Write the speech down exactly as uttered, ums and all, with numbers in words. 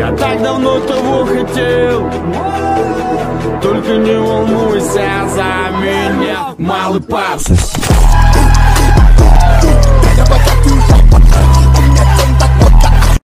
Я так давно того хотел. Только не волнуйся за меня, малый пап.